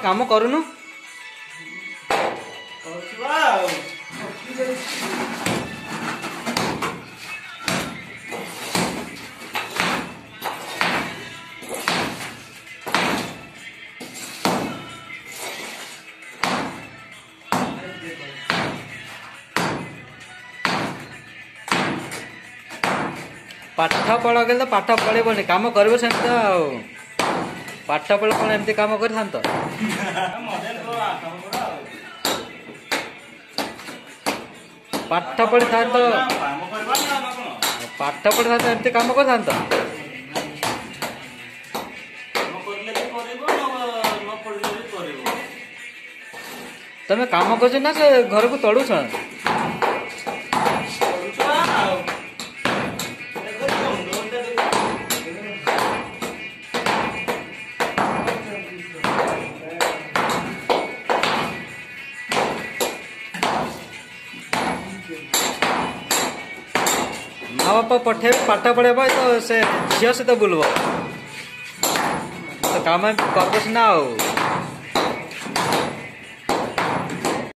काम करूनु पाठ पढ़ तो पाठ पढ़ेबनी काम कर पाठ पढ़ कौन एमती काम कर पाठ पढ़ी था पाठ पढ़ी था एमती काम कर तमें काम कर ना से घर को तड़ुछ माँ बापा पठे पाठ पढ़ेब तो से झील सहित बुलब तो काम कर ना।